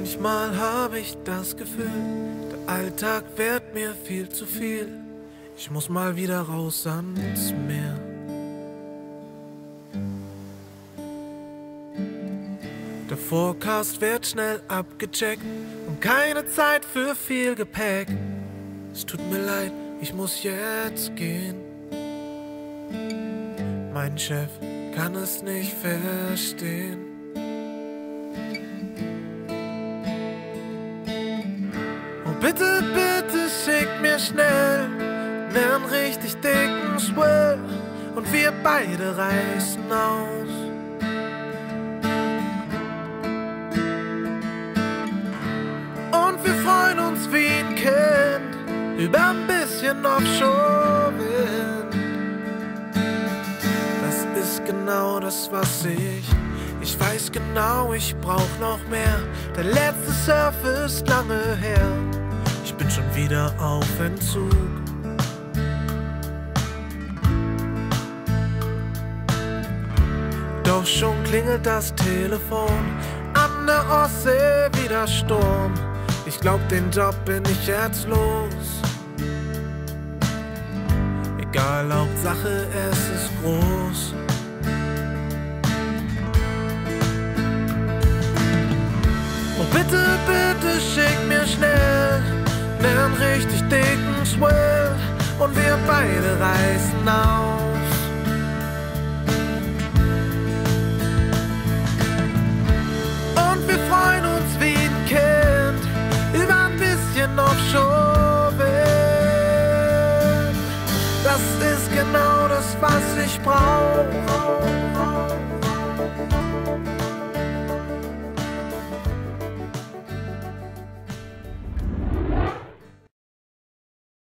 Manchmal habe ich das Gefühl, der Alltag wird mir viel zu viel. Ich muss mal wieder raus ans Meer. Der Forecast wird schnell abgecheckt und keine Zeit für viel Gepäck. Es tut mir leid, ich muss jetzt gehen. Mein Chef kann es nicht verstehen. Oh bitte, bitte schick mir schnell nen richtig dicken Swell und wir beide reißen aus. Und wir freuen uns wie ein Kind über ein bisschen Offshore-Wind. Das ist genau das, was ich weiß genau, ich brauch noch mehr. Der letzte Surf ist lange her. Ich bin schon wieder auf Entzug. Doch schon klingelt das Telefon. An der Ostsee wieder Sturm. Ich glaub, den Job bin ich jetzt los. Egal, Hauptsache es ist groß. Oh bitte, bitte schick mir schnell nen richtig dicken Swell und wir beide reißen aus. Und wir freuen uns wie ein Kind über ein bisschen Offshore-Wind. Das ist genau das, was ich brauch.